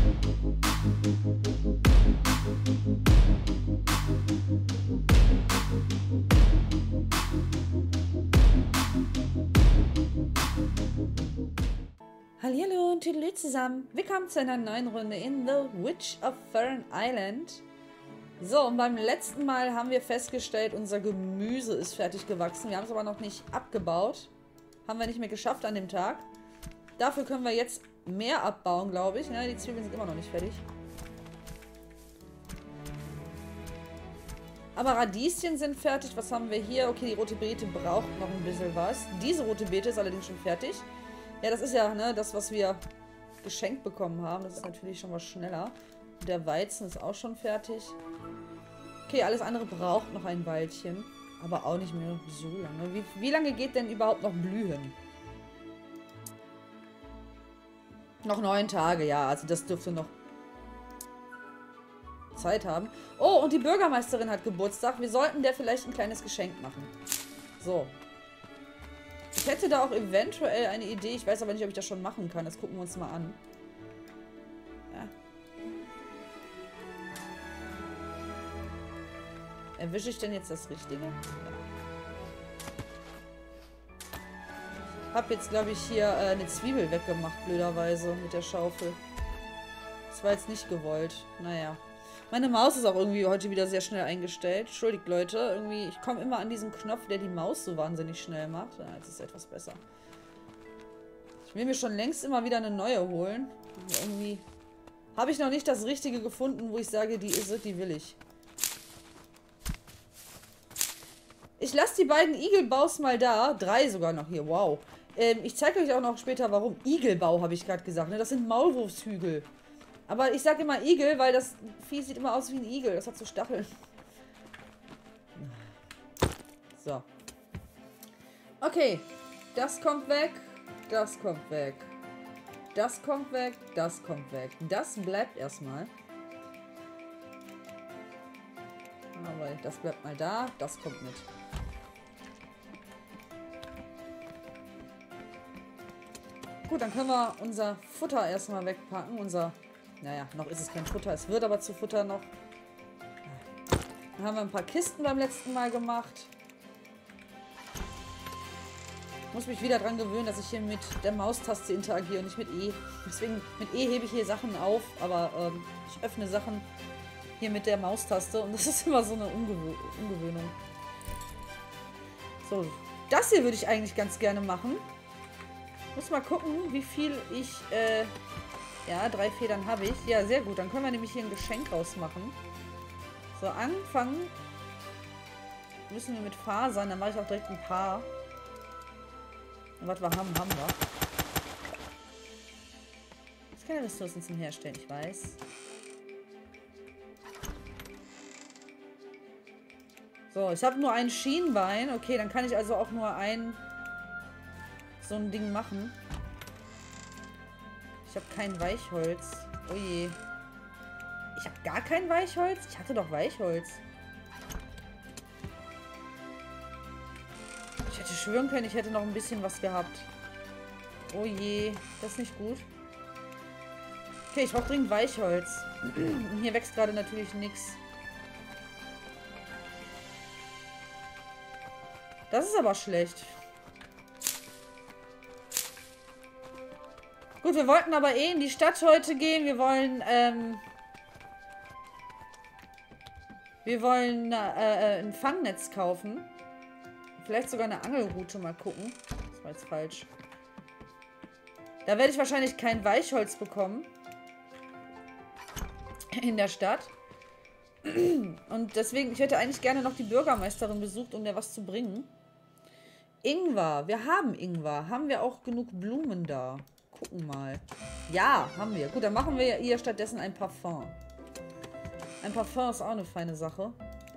Hallihallo und Tüdelü zusammen. Willkommen zu einer neuen Runde in The Witch of Fern Island. So, und beim letzten Mal haben wir festgestellt, unser Gemüse ist fertig gewachsen. Wir haben es aber noch nicht abgebaut. Haben wir nicht mehr geschafft an dem Tag. Dafür können wir jetzt mehr abbauen, glaube ich. Ja, die Zwiebeln sind immer noch nicht fertig. Aber Radieschen sind fertig. Was haben wir hier? Okay, die rote Beete braucht noch ein bisschen was. Diese rote Beete ist allerdings schon fertig. Ja, das ist ja das, was wir geschenkt bekommen haben. Das ist natürlich schon was schneller. Und der Weizen ist auch schon fertig. Okay, alles andere braucht noch ein Weilchen. Aber auch nicht mehr so lange. Wie lange geht denn überhaupt noch Blühen? Noch 9 Tage, ja. Also das dürfte noch Zeit haben. Oh, und die Bürgermeisterin hat Geburtstag. Wir sollten der vielleicht ein kleines Geschenk machen. So. Ich hätte da auch eventuell eine Idee. Ich weiß aber nicht, ob ich das schon machen kann. Das gucken wir uns mal an. Ja. Erwische ich denn jetzt das Richtige? Ja. Hab jetzt, glaube ich, hier eine Zwiebel weggemacht, blöderweise, mit der Schaufel. Das war jetzt nicht gewollt. Naja. Meine Maus ist auch irgendwie heute wieder sehr schnell eingestellt. Entschuldigt, Leute. Irgendwie, ich komme immer an diesen Knopf, der die Maus so wahnsinnig schnell macht. Ja, jetzt ist es etwas besser. Ich will mir schon längst immer wieder eine neue holen. Aber irgendwie habe ich noch nicht das Richtige gefunden, wo ich sage, die ist es, die will ich. Ich lasse die beiden Igelbaus mal da. 3 sogar noch hier. Wow. Ich zeige euch auch noch später, warum. Igelbau, habe ich gerade gesagt. Ne? Das sind Maulwurfshügel. Aber ich sage immer Igel, weil das Vieh sieht immer aus wie ein Igel. Das hat so Stacheln. So. Okay. Das kommt weg. Das kommt weg. Das kommt weg. Das kommt weg. Das bleibt erstmal. Aber das bleibt mal da. Das kommt mit. Gut, dann können wir unser Futter erstmal wegpacken. Naja, noch ist es kein Futter. Es wird aber zu Futter noch. Dann haben wir ein paar Kisten beim letzten Mal gemacht. Ich muss mich wieder dran gewöhnen, dass ich hier mit der Maustaste interagiere und nicht mit E. Deswegen, mit E hebe ich hier Sachen auf, aber ich öffne Sachen hier mit der Maustaste und das ist immer so eine Ungewöhnung. So, das hier würde ich eigentlich ganz gerne machen. Muss mal gucken, wie viel ich... ja, 3 Federn habe ich. Ja, sehr gut. Dann können wir nämlich hier ein Geschenk rausmachen. So, anfangen müssen wir mit Fasern. Dann mache ich auch direkt ein paar. Und was wir haben wir. Es gibt keine Ressourcen zum Herstellen, ich weiß. So, ich habe nur ein Schienbein. Okay, dann kann ich also auch nur so ein Ding machen. Ich habe kein Weichholz. Oh je. Ich habe gar kein Weichholz? Ich hatte doch Weichholz. Ich hätte schwören können, ich hätte noch ein bisschen was gehabt. Oh je. Das ist nicht gut. Okay, ich brauche dringend Weichholz. Und hier wächst gerade natürlich nichts. Das ist aber schlecht. Gut, wir wollten aber in die Stadt heute gehen. Wir wollen ein Fangnetz kaufen. Vielleicht sogar eine Angelrute mal gucken. Das war jetzt falsch. Da werde ich wahrscheinlich kein Weichholz bekommen. In der Stadt. Und deswegen, ich hätte eigentlich gerne noch die Bürgermeisterin besucht, um der was zu bringen. Ingwer. Wir haben Ingwer. Haben wir auch genug Blumen da? Gucken mal. Ja, haben wir. Gut, dann machen wir hier stattdessen ein Parfum. Ein Parfum ist auch eine feine Sache.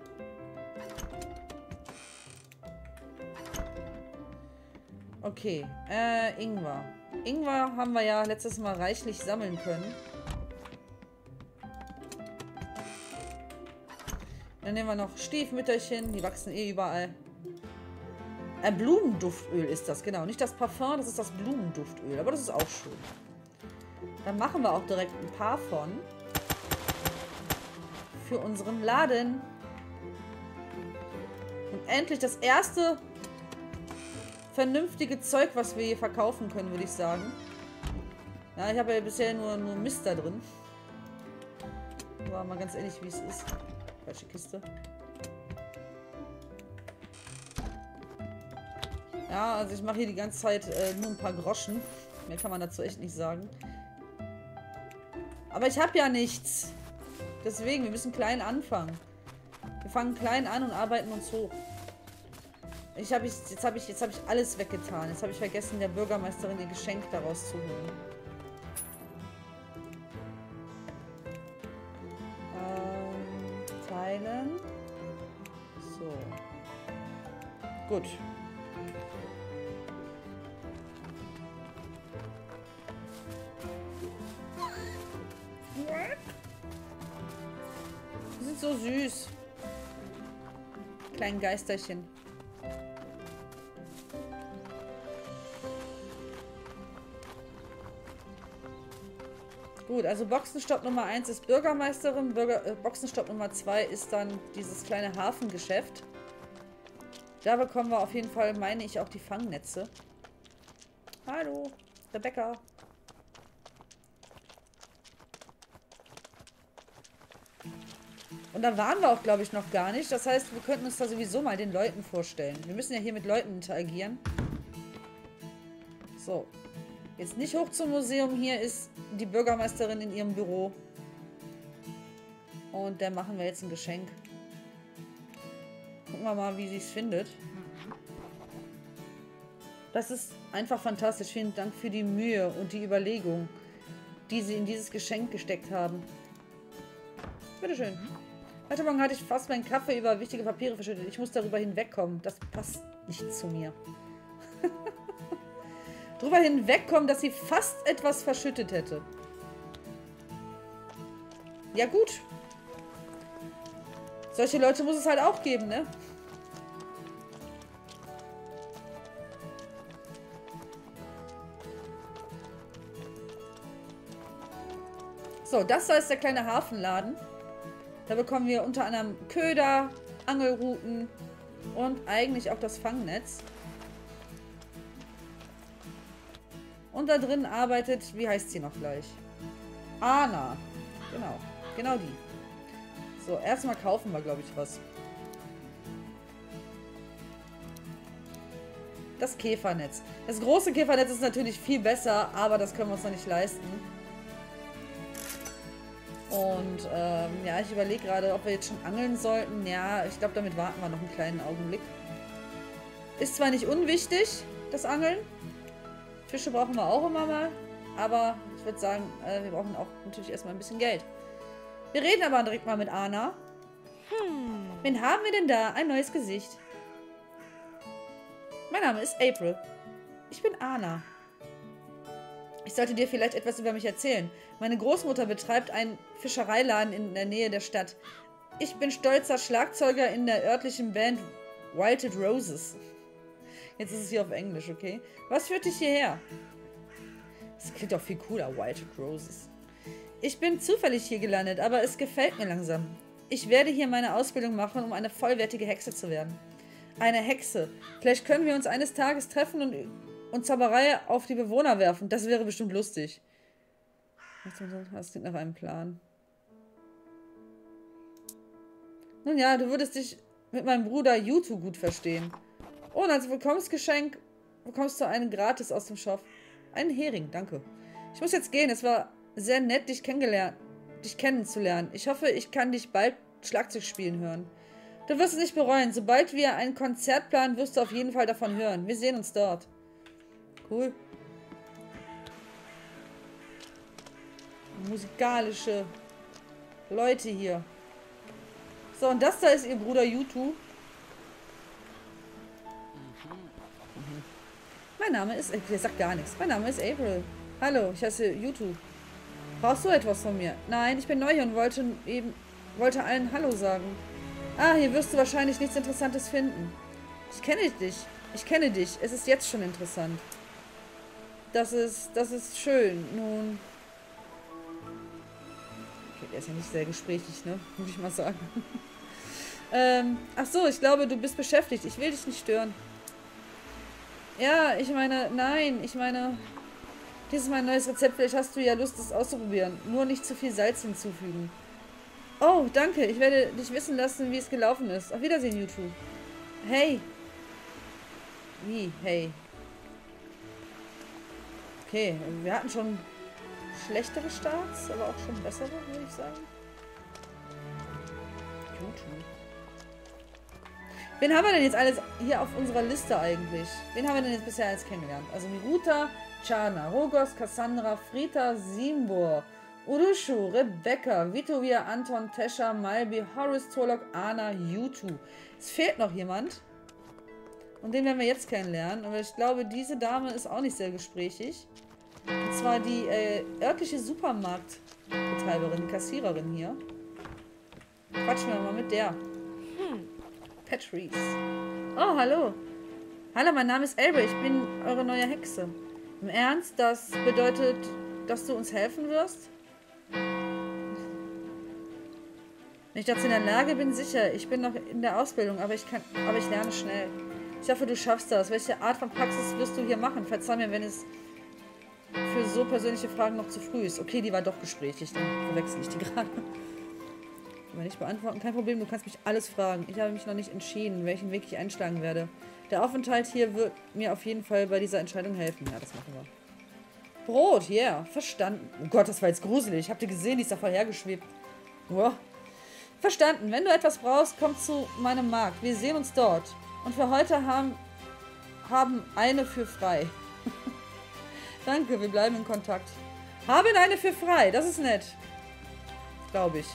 Okay. Ingwer. Ingwer haben wir ja letztes Mal reichlich sammeln können. Dann nehmen wir noch Stiefmütterchen. Die wachsen eh überall. Blumenduftöl ist das, genau. Nicht das Parfum, das ist das Blumenduftöl. Aber das ist auch schön. Dann machen wir auch direkt ein paar von. Für unseren Laden. Und endlich das erste vernünftige Zeug, was wir hier verkaufen können, würde ich sagen. Ja, ich habe ja bisher nur Mist da drin. Aber mal ganz ehrlich, wie es ist. Falsche Kiste. Ja, also ich mache hier die ganze Zeit nur ein paar Groschen. Mehr kann man dazu echt nicht sagen. Aber ich habe ja nichts. Deswegen, wir müssen klein anfangen. Wir fangen klein an und arbeiten uns hoch. Jetzt habe ich alles weggetan. Jetzt habe ich vergessen, der Bürgermeisterin ihr Geschenk daraus zu holen. Teilen. So. Gut. Die sind so süß. Kleinen Geisterchen. Gut, also Boxenstopp Nummer 1 ist Bürgermeisterin. Boxenstopp Nummer 2 ist dann dieses kleine Hafengeschäft. Da bekommen wir auf jeden Fall, meine ich, auch die Fangnetze. Hallo, Rebecca. Und da waren wir auch, glaube ich, noch gar nicht. Das heißt, wir könnten uns da sowieso mal den Leuten vorstellen. Wir müssen ja hier mit Leuten interagieren. So. Jetzt nicht hoch zum Museum. Hier ist die Bürgermeisterin in ihrem Büro. Und der machen wir jetzt ein Geschenk. Gucken wir mal, wie sie es findet. Das ist einfach fantastisch. Vielen Dank für die Mühe und die Überlegung, die sie in dieses Geschenk gesteckt haben. Bitteschön. Heute Morgen hatte ich fast meinen Kaffee über wichtige Papiere verschüttet. Ich muss darüber hinwegkommen. Das passt nicht zu mir. Drüber hinwegkommen, dass sie fast etwas verschüttet hätte. Ja gut. Solche Leute muss es halt auch geben, ne? So, das da ist der kleine Hafenladen. Da bekommen wir unter anderem Köder, Angelruten und eigentlich auch das Fangnetz. Und da drin arbeitet, wie heißt sie noch gleich? Anna. Genau. Genau die. So, erstmal kaufen wir, glaube ich, was. Das Käfernetz. Das große Käfernetz ist natürlich viel besser, aber das können wir uns noch nicht leisten. Und ja, ich überlege gerade, ob wir jetzt schon angeln sollten. Ja, ich glaube, damit warten wir noch einen kleinen Augenblick. Ist zwar nicht unwichtig, das Angeln. Fische brauchen wir auch immer mal. Aber ich würde sagen, wir brauchen auch natürlich erstmal ein bisschen Geld. Wir reden aber direkt mal mit Anna. Wen haben wir denn da? Ein neues Gesicht. Mein Name ist April. Ich bin Anna. Ich sollte dir vielleicht etwas über mich erzählen. Meine Großmutter betreibt einen Fischereiladen in der Nähe der Stadt. Ich bin stolzer Schlagzeuger in der örtlichen Band Wilted Roses. Jetzt ist es hier auf Englisch, okay? Was führt dich hierher? Das klingt doch viel cooler, Wilted Roses. Ich bin zufällig hier gelandet, aber es gefällt mir langsam. Ich werde hier meine Ausbildung machen, um eine vollwertige Hexe zu werden. Eine Hexe. Vielleicht können wir uns eines Tages treffen und Zauberei auf die Bewohner werfen. Das wäre bestimmt lustig. Das klingt nach einem Plan. Nun ja, du würdest dich mit meinem Bruder Yutu gut verstehen. Oh, und als Willkommensgeschenk bekommst du einen gratis aus dem Shop. Einen Hering, danke. Ich muss jetzt gehen. Es war sehr nett, dich kennenzulernen. Ich hoffe, ich kann dich bald Schlagzeug spielen hören. Du wirst es nicht bereuen. Sobald wir ein Konzert planen, wirst du auf jeden Fall davon hören. Wir sehen uns dort. Cool. Musikalische Leute hier. So, und das da ist ihr Bruder Yutu. Mein Name ist... Der sagt gar nichts. Mein Name ist April. Hallo, ich heiße Yutu. Brauchst du etwas von mir? Nein, ich bin neu hier und wollte allen Hallo sagen. Ah, hier wirst du wahrscheinlich nichts Interessantes finden. Ich kenne dich. Ich kenne dich. Es ist jetzt schon interessant. Das ist schön. Nun, Okay, der ist ja nicht sehr gesprächig, ne? Muss ich mal sagen. Ach so, ich glaube, du bist beschäftigt. Ich will dich nicht stören. Ja, ich meine, nein, ich meine, dies ist mein neues Rezept. Vielleicht hast du ja Lust, es auszuprobieren. Nur nicht zu viel Salz hinzufügen. Oh, danke. Ich werde dich wissen lassen, wie es gelaufen ist. Auf Wiedersehen, YouTube. Hey. Wie? Hey. Okay, wir hatten schon schlechtere Starts, aber auch schon bessere, würde ich sagen. YouTube. Wen haben wir denn jetzt alles hier auf unserer Liste eigentlich? Wen haben wir denn jetzt bisher alles kennengelernt? Also Miruta, Chana, Rogos, Cassandra, Frita, Simbor, Urushu, Rebecca, Vitovia, Anton, Tesha, Malbi, Horace, Torlok, Anna, Yutu. Es fehlt noch jemand. Und den werden wir jetzt kennenlernen. Aber ich glaube, diese Dame ist auch nicht sehr gesprächig. Und zwar die örtliche Supermarktbetreiberin, die Kassiererin hier. Quatschen wir mal mit der. Patrice. Oh, hallo. Hallo, mein Name ist Elbe. Ich bin eure neue Hexe. Im Ernst? Das bedeutet, dass du uns helfen wirst? Wenn ich dazu in der Lage bin, sicher. Ich bin noch in der Ausbildung, aber ich lerne schnell. Ich hoffe, du schaffst das. Welche Art von Praxis wirst du hier machen? Verzeih mir, wenn es für so persönliche Fragen noch zu früh ist. Okay, die war doch gesprächig. Dann verwechsel ich die gerade. Aber nicht beantworten. Kein Problem, du kannst mich alles fragen. Ich habe mich noch nicht entschieden, welchen Weg ich einschlagen werde. Der Aufenthalt hier wird mir auf jeden Fall bei dieser Entscheidung helfen. Ja, das machen wir. Brot, yeah. Verstanden. Oh Gott, das war jetzt gruselig. Habt ihr gesehen, die ist da voll hergeschwebt. Wow. Verstanden. Wenn du etwas brauchst, komm zu meinem Markt. Wir sehen uns dort. Und für heute haben eine für frei. Danke, wir bleiben in Kontakt. Haben eine für frei. Das ist nett. Glaube ich.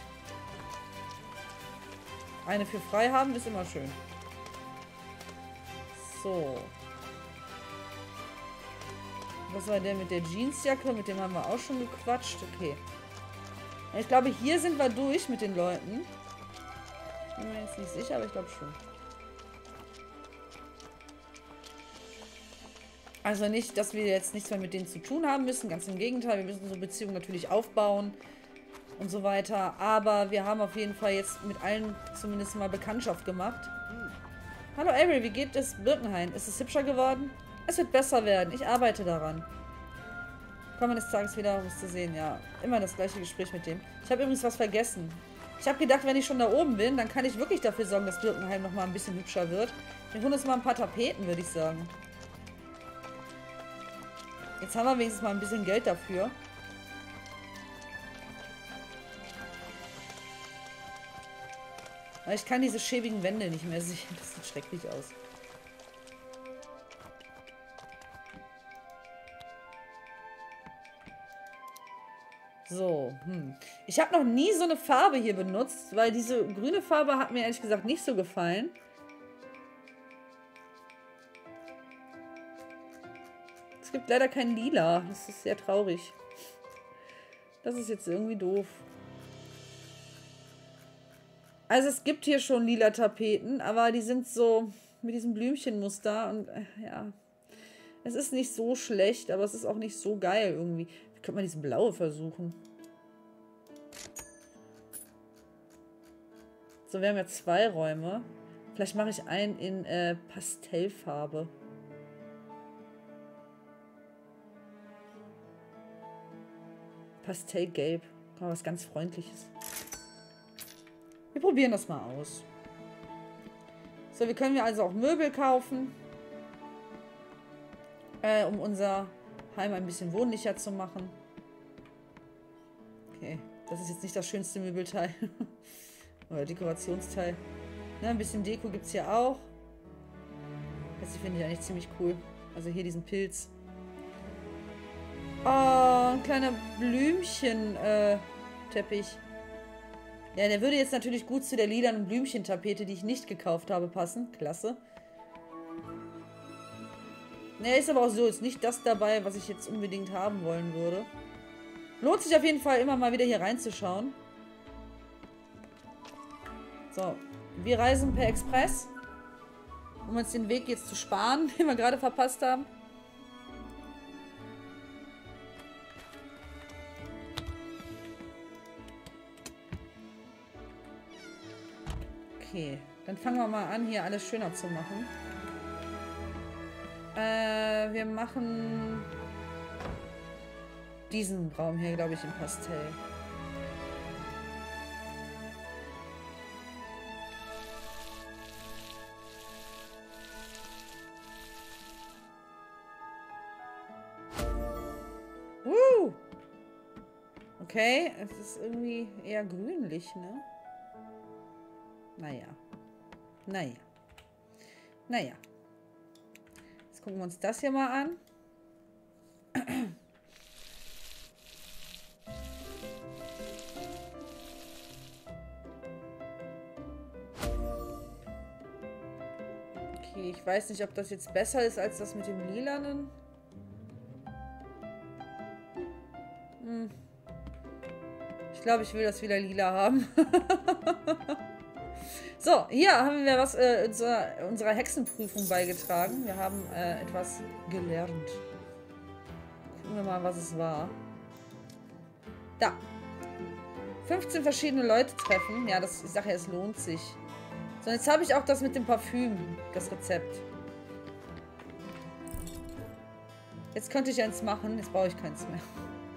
Eine für frei haben ist immer schön. So. Was war der mit der Jeansjacke? Mit dem haben wir auch schon gequatscht. Okay. Ich glaube, hier sind wir durch mit den Leuten. Bin mir jetzt nicht sicher, aber ich glaube schon. Also nicht, dass wir jetzt nichts mehr mit denen zu tun haben müssen. Ganz im Gegenteil. Wir müssen so Beziehungen natürlich aufbauen. Und so weiter. Aber wir haben auf jeden Fall jetzt mit allen zumindest mal Bekanntschaft gemacht. Hallo Avery, wie geht es Birkenhain? Ist es hübscher geworden? Es wird besser werden. Ich arbeite daran. Kommen eines Tages wieder, um es zu sehen. Ja, immer das gleiche Gespräch mit dem. Ich habe übrigens was vergessen. Ich habe gedacht, wenn ich schon da oben bin, dann kann ich wirklich dafür sorgen, dass Birkenhain noch mal ein bisschen hübscher wird. Wir holen uns mal ein paar Tapeten, würde ich sagen. Jetzt haben wir wenigstens mal ein bisschen Geld dafür. Ich kann diese schäbigen Wände nicht mehr sehen. Das sieht schrecklich aus. So, Ich habe noch nie so eine Farbe hier benutzt, weil diese grüne Farbe hat mir ehrlich gesagt nicht so gefallen. Es gibt leider kein Lila. Das ist sehr traurig. Das ist jetzt irgendwie doof. Also es gibt hier schon lila Tapeten, aber die sind so mit diesem Blümchenmuster und ja, es ist nicht so schlecht, aber es ist auch nicht so geil irgendwie. Wie könnte man diese blaue versuchen? So, wir haben ja 2 Räume. Vielleicht mache ich einen in Pastellfarbe. Pastellgelb. Komm, was ganz Freundliches. Wir probieren das mal aus. So, wir können also auch Möbel kaufen. Um unser Heim ein bisschen wohnlicher zu machen. Okay, das ist jetzt nicht das schönste Möbelteil. Oder Dekorationsteil. Ne, ein bisschen Deko gibt es hier auch. Das finde ich eigentlich ziemlich cool. Also hier diesen Pilz. Oh, ein kleiner Blümchen-Teppich. Ja, der würde jetzt natürlich gut zu der lilanen Blümchentapete, die ich nicht gekauft habe, passen. Klasse. Ne, ist aber auch so. Ist nicht das dabei, was ich jetzt unbedingt haben wollen würde. Lohnt sich auf jeden Fall immer mal wieder hier reinzuschauen. So. Wir reisen per Express. Um uns den Weg jetzt zu sparen, den wir gerade verpasst haben. Okay, dann fangen wir mal an, hier alles schöner zu machen. Wir machen diesen Raum hier, glaube ich, im Pastell. Okay, es ist irgendwie eher grünlich, ne? Naja. Naja. Naja. Jetzt gucken wir uns das hier mal an. Okay, ich weiß nicht, ob das jetzt besser ist als das mit dem Lilanen. Ich glaube, ich will das wieder lila haben. So, hier haben wir was unserer Hexenprüfung beigetragen. Wir haben etwas gelernt. Gucken wir mal, was es war. Da. 15 verschiedene Leute treffen. Ja, das, ich sage ja, es lohnt sich. So, jetzt habe ich auch das mit dem Parfüm, das Rezept. Jetzt könnte ich eins machen, jetzt brauche ich keins mehr.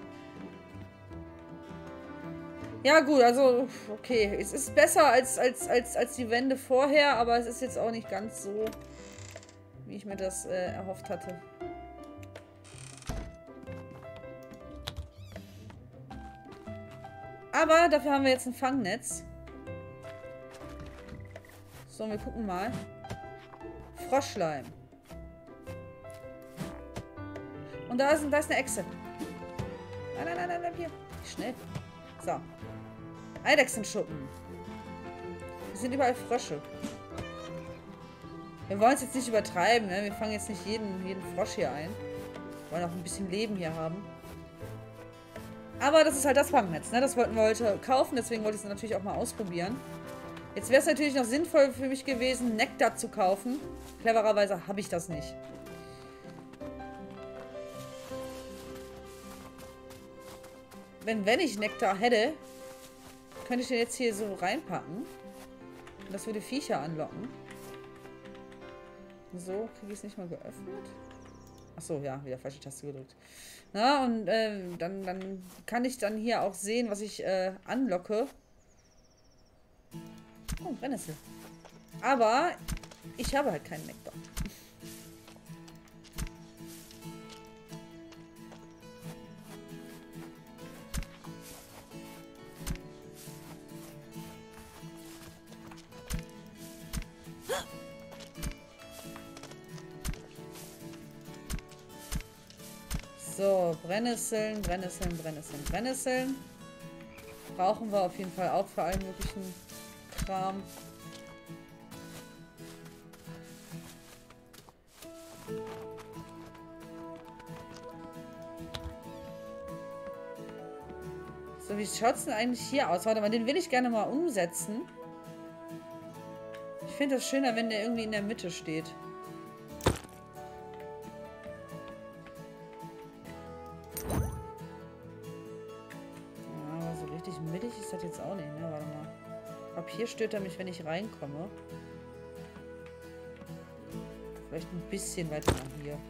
Ja gut, also, okay. Es ist besser als die Wände vorher, aber es ist jetzt auch nicht ganz so, wie ich mir das erhofft hatte. Aber dafür haben wir jetzt ein Fangnetz. So, wir gucken mal. Froschleim. Und da ist eine Echse. Nein, bleib hier. Schnell. So. Eidechsenschuppen. Wir sind überall Frösche. Wir wollen es jetzt nicht übertreiben, ne? Wir fangen jetzt nicht jeden Frosch hier ein. Wir wollen auch ein bisschen Leben hier haben. Aber das ist halt das Fangnetz, ne? Das wollten wir heute kaufen, deswegen wollte ich es natürlich auch mal ausprobieren. Jetzt wäre es natürlich noch sinnvoll für mich gewesen, Nektar zu kaufen. Clevererweise habe ich das nicht. Wenn ich Nektar hätte, könnte ich den jetzt hier so reinpacken. Und das würde Viecher anlocken. So, kriege ich es nicht mal geöffnet. Achso, ja, wieder falsche Taste gedrückt. Na, und dann kann ich dann hier auch sehen, was ich anlocke. Oh, Brennnessel. Aber ich habe halt keinen Nektar. So, Brennnesseln. Brauchen wir auf jeden Fall auch für allen möglichen Kram. So, wie schaut es denn eigentlich hier aus? Warte mal, den will ich gerne mal umsetzen. Ich finde das schöner, wenn der irgendwie in der Mitte steht. Mittig ist das jetzt auch nicht, ne? Warte mal. Ich glaube, hier stört er mich, wenn ich reinkomme. Vielleicht ein bisschen weiter nach hier.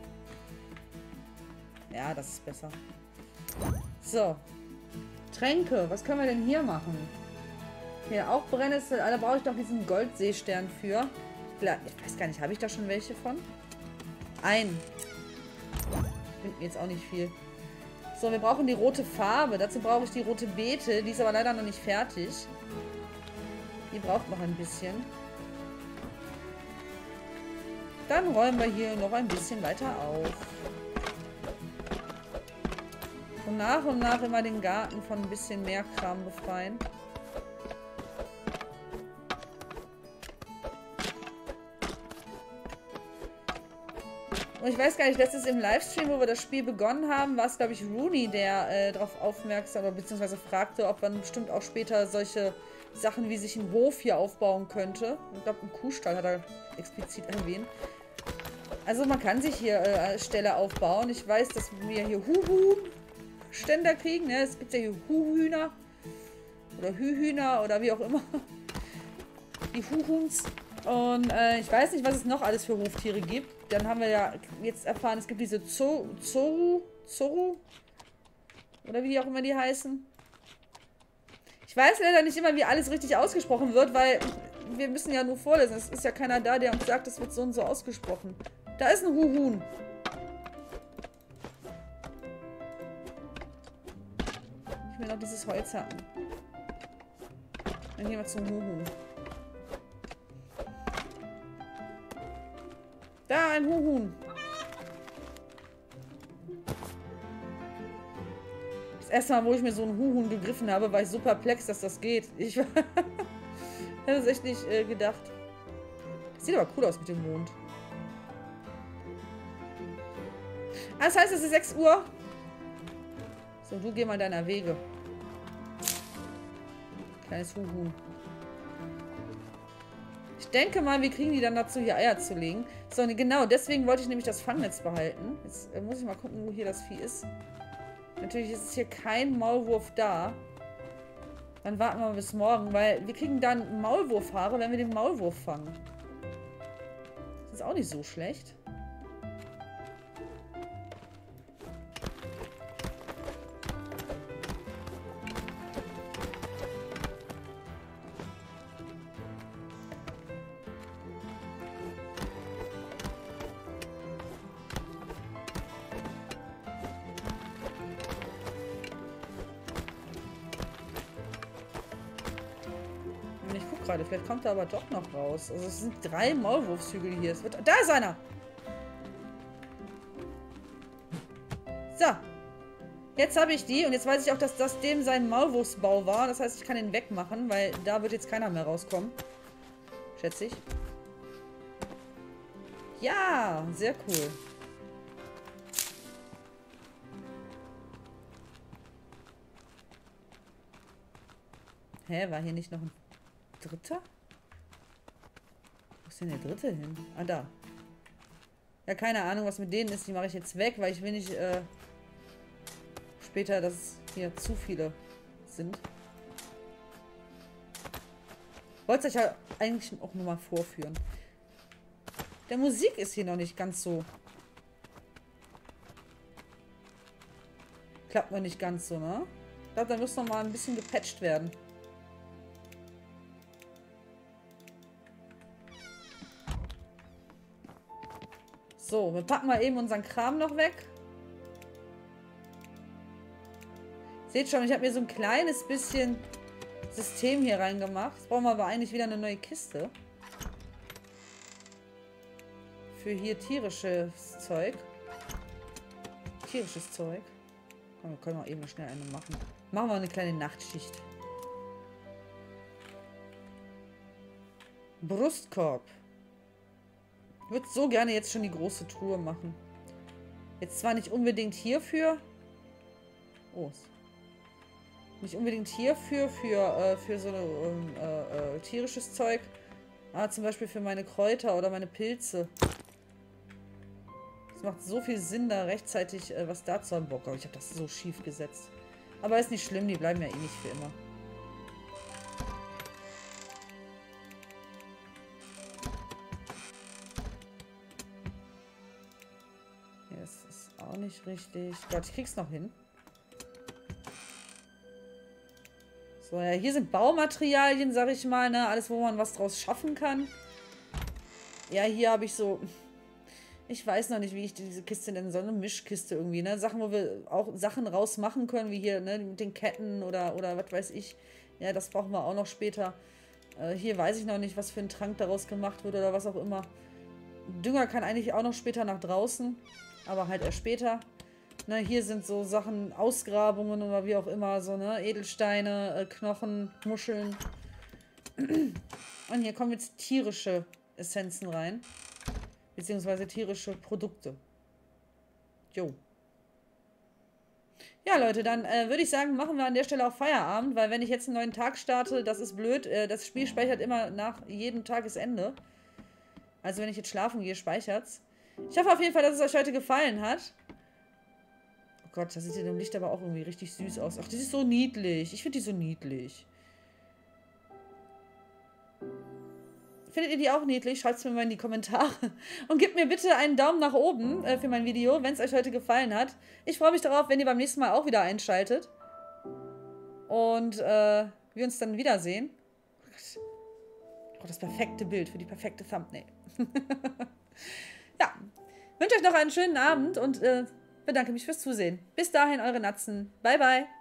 Ja, das ist besser. So. Tränke. Was können wir denn hier machen? Hier auch Brennnessel. Da brauche ich doch diesen Goldseestern für. Ich weiß gar nicht, habe ich da schon welche von? Ein. Bringt mir jetzt auch nicht viel. So, wir brauchen die rote Farbe. Dazu brauche ich die rote Beete. Die ist aber leider noch nicht fertig. Die braucht noch ein bisschen. Dann räumen wir hier noch ein bisschen weiter auf. Und nach immer den Garten von ein bisschen mehr Kram befreien. Und ich weiß gar nicht, letztens im Livestream, wo wir das Spiel begonnen haben, war es, glaube ich, Rooney, der darauf aufmerksam oder beziehungsweise fragte, ob man bestimmt auch später solche Sachen wie sich einen Hof hier aufbauen könnte. Ich glaube, einen Kuhstall hat er explizit erwähnt. Also man kann sich hier Ställe aufbauen. Ich weiß, dass wir hier Huhn-Ständer kriegen. Ne? Es gibt ja hier Huhhühner oder Hühhühner oder wie auch immer. Die Huhuns. Und ich weiß nicht, was es noch alles für Hoftiere gibt. Dann haben wir ja jetzt erfahren, es gibt diese Zoru. Oder wie auch immer die heißen. Ich weiß leider nicht immer, wie alles richtig ausgesprochen wird, weil wir müssen ja nur vorlesen. Es ist ja keiner da, der uns sagt, es wird so und so ausgesprochen. Da ist ein Huhun. Ich will noch dieses Holz hacken. Dann gehen wir zum Huhun. Da, ein Huhun. Das erste Mal, wo ich mir so einen Huhun gegriffen habe, war ich so perplex, dass das geht. Ich hätte es echt nicht gedacht. Das sieht aber cool aus mit dem Mond. Ah, das heißt, es ist 6 Uhr. So, du geh mal deiner Wege. Kleines Huhun. Ich denke mal, wir kriegen die dann dazu, hier Eier zu legen. So, genau, deswegen wollte ich nämlich das Fangnetz behalten. Jetzt muss ich mal gucken, wo hier das Vieh ist. Natürlich ist hier kein Maulwurf da. Dann warten wir mal bis morgen, weil wir kriegen dann Maulwurfhaare, wenn wir den Maulwurf fangen. Das ist auch nicht so schlecht. Gerade. Vielleicht kommt er aber doch noch raus. Also es sind 3 Maulwurfshügel hier. Da ist einer! So. Jetzt habe ich die. Und jetzt weiß ich auch, dass das dem sein Maulwurfsbau war. Das heißt, ich kann ihn wegmachen, weil da wird jetzt keiner mehr rauskommen. Schätze ich. Ja, sehr cool. Hä, war hier nicht noch ein Dritter? Wo ist denn der Dritte hin? Ah, da. Ja, keine Ahnung, was mit denen ist. Die mache ich jetzt weg, weil ich will nicht später, dass hier zu viele sind. Wollte ich euch ja eigentlich auch nur mal vorführen. Der Musik ist hier noch nicht ganz so. Klappt noch nicht ganz so, ne? Ich glaube, da muss noch mal ein bisschen gepatcht werden. So, wir packen mal eben unseren Kram noch weg. Seht schon, ich habe mir so ein kleines bisschen System hier reingemacht. Jetzt brauchen wir aber eigentlich wieder eine neue Kiste. Für hier tierisches Zeug. Tierisches Zeug. Komm, wir können auch eben schnell eine machen. Machen wir eine kleine Nachtschicht. Brustkorb. Ich würde so gerne jetzt schon die große Truhe machen. Jetzt zwar nicht unbedingt hierfür. Oh. Nicht unbedingt hierfür, für so ein tierisches Zeug. Aber zum Beispiel für meine Kräuter oder meine Pilze. Es macht so viel Sinn, da rechtzeitig was da zu haben. Boah, ich habe das so schief gesetzt. Aber ist nicht schlimm, die bleiben ja eh nicht für immer. Nicht richtig. Gott, ich krieg's noch hin. So, ja, hier sind Baumaterialien, sag ich mal, ne? Alles, wo man was draus schaffen kann. Ja, hier habe ich so... Ich weiß noch nicht, wie ich diese Kiste nennen soll. Eine Mischkiste irgendwie, ne? Sachen, wo wir auch Sachen rausmachen können, wie hier, ne? Mit den Ketten oder was weiß ich. Ja, das brauchen wir auch noch später. Hier weiß ich noch nicht, was für ein Trank daraus gemacht wird oder was auch immer. Dünger kann eigentlich auch noch später nach draußen. Aber halt erst später. Ne, hier sind so Sachen, Ausgrabungen oder wie auch immer, so, ne? Edelsteine, Knochen, Muscheln. Und hier kommen jetzt tierische Essenzen rein. Beziehungsweise tierische Produkte. Jo. Ja, Leute, dann würde ich sagen, machen wir an der Stelle auch Feierabend, weil wenn ich jetzt einen neuen Tag starte, das ist blöd. Das Spiel speichert immer nach jedem Tagesende. Also wenn ich jetzt schlafen gehe, speichert es. Ich hoffe auf jeden Fall, dass es euch heute gefallen hat. Oh Gott, das sieht in dem Licht aber auch irgendwie richtig süß aus. Ach, die ist so niedlich. Ich finde die so niedlich. Findet ihr die auch niedlich? Schreibt es mir mal in die Kommentare. Und gebt mir bitte einen Daumen nach oben für mein Video, wenn es euch heute gefallen hat. Ich freue mich darauf, wenn ihr beim nächsten Mal auch wieder einschaltet. Und wir uns dann wiedersehen. Oh, das perfekte Bild für die perfekte Thumbnail. Ja, wünsche euch noch einen schönen Abend und bedanke mich fürs Zusehen. Bis dahin, eure Natzen. Bye, bye.